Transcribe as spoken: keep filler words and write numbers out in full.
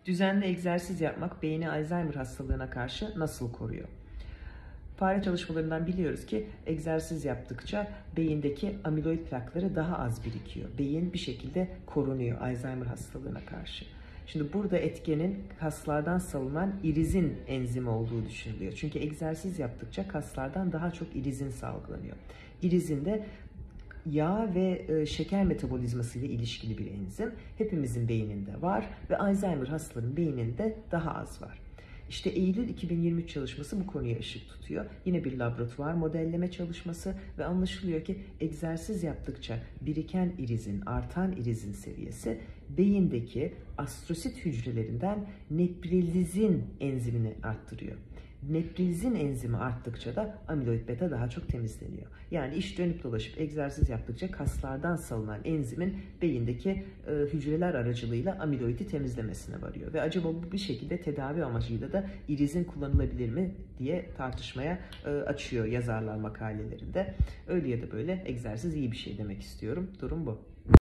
Düzenli egzersiz yapmak beyni Alzheimer hastalığına karşı nasıl koruyor? Fare çalışmalarından biliyoruz ki egzersiz yaptıkça beyindeki amiloid plakları daha az birikiyor. Beyin bir şekilde korunuyor Alzheimer hastalığına karşı. Şimdi burada etkenin kaslardan salınan irizin enzimi olduğu düşünülüyor. Çünkü egzersiz yaptıkça kaslardan daha çok irizin salgılanıyor. İrizin de yağ ve şeker metabolizması ile ilişkili bir enzim. Hepimizin beyninde var ve Alzheimer hastaların beyninde daha az var. İşte Eylül iki bin yirmi üç çalışması bu konuya ışık tutuyor. Yine bir laboratuvar modelleme çalışması ve anlaşılıyor ki egzersiz yaptıkça biriken irizin, artan irizin seviyesi beyindeki astrosit hücrelerinden neprilizin enzimini arttırıyor. Neprilizin enzimi arttıkça da amiloid beta daha çok temizleniyor. Yani iş dönüp dolaşıp egzersiz yaptıkça kaslardan salınan enzimin beyindeki e, hücreler aracılığıyla amiloidi temizlemesine varıyor. Ve acaba bu bir şekilde tedavi amacıyla da irizin kullanılabilir mi diye tartışmaya e, açıyor yazarlar makalelerinde. Öyle ya da böyle egzersiz iyi bir şey demek istiyorum. Durum bu.